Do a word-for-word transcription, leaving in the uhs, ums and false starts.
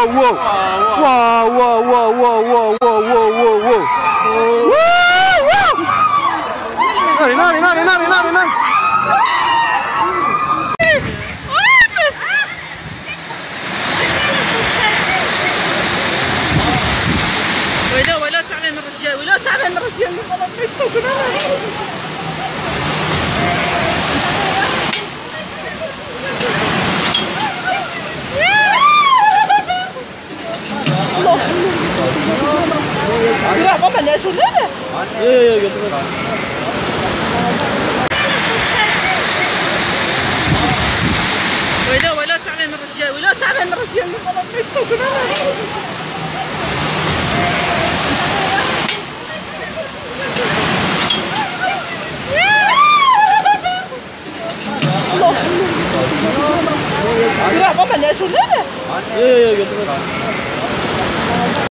whoa. Whoa, whoa, whoa, whoa, whoa, whoa, whoa, whoa, whoa. Woo, woo. Nari, nari, nari, nari, nari, nari. ويلا ويلا تعبان الرجال ويلا تعبان الرجال لا ماما لا شو لا ويلا ويلا تعبان الرجال ويلا تعبان الرجال لا ماما لا شو لا